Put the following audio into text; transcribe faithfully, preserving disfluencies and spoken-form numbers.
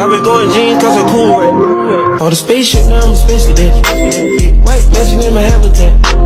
I've been throwing jeans cause I'm cool, right? On the spaceship, now I'm a space cadet. White magic in my habitat.